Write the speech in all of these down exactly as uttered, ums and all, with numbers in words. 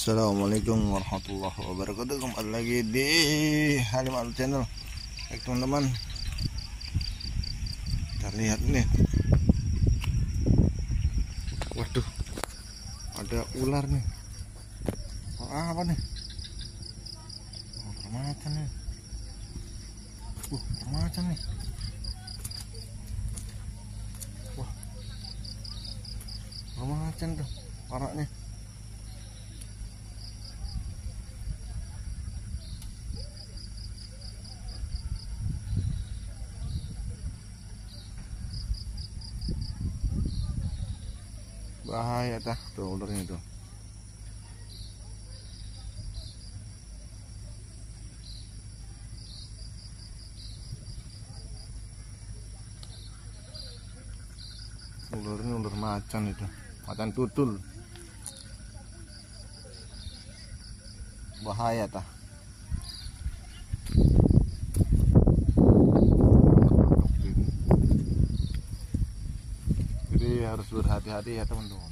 Assalamualaikum warahmatullahi wabarakatuh. Kembali lagi di Halim Al Channel. Baik teman-teman, kita lihat nih. Waduh, ada ular nih. Oh, apa nih? Oh, permacan nih. Uh, permacan nih. Wah, permacan tuh parahnya. Bahaya tah tuh ularnya tuh. Ularnya ular macan itu, macan tutul. Bahaya tah. Jadi harus berhati-hati ya teman-teman.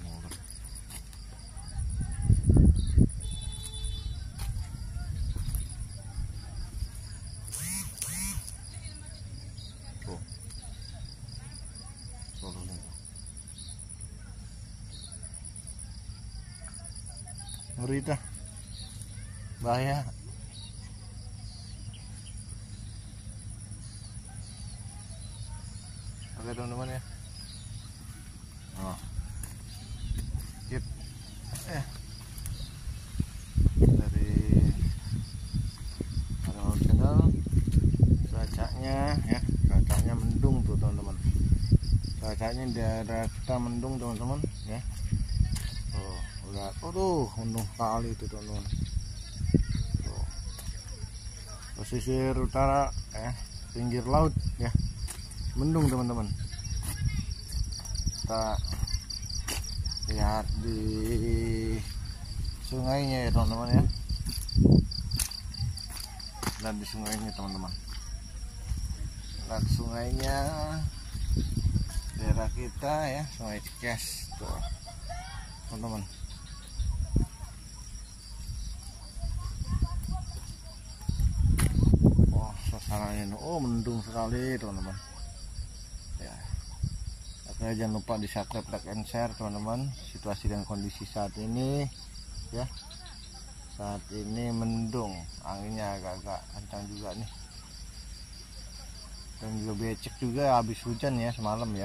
Ngeri dah, bahaya. Oke teman-teman ya. Oh, skip. Eh, dari Halim Channel. Cuacanya ya, cuacanya mendung tuh teman-teman. Cuacanya daerah kita mendung teman-teman ya. Oh, lihat, aduh, mendung sekali itu teman-teman. Tuh. Pesisir utara ya, pinggir laut ya, mendung teman-teman. Kita lihat di sungainya ya teman-teman ya. Lihat di sungainya teman-teman. Lihat sungainya daerah kita ya, Sungai Cikes tuh teman-teman. Oh, suasananya oh mendung sekali teman-teman ya. Oke, jangan lupa di subscribe, like, and share teman-teman. Situasi dan kondisi saat ini ya, saat ini mendung, anginnya agak-agak kencang juga nih, dan juga becek juga, habis hujan ya semalam ya.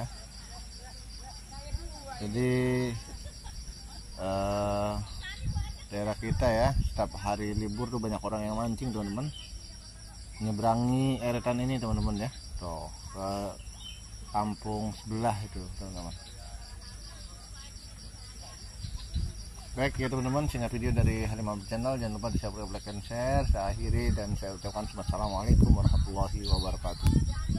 Jadi eh, daerah kita ya, setiap hari libur tuh banyak orang yang mancing teman-teman, menyeberangi eretan ini teman-teman ya, tuh ke kampung sebelah itu teman-teman. Baik ya teman-teman, singkat video dari Halim Al Channel. Jangan lupa di subscribe, like, and share. Saya akhiri dan saya ucapkan wassalamualaikum warahmatullahi wabarakatuh.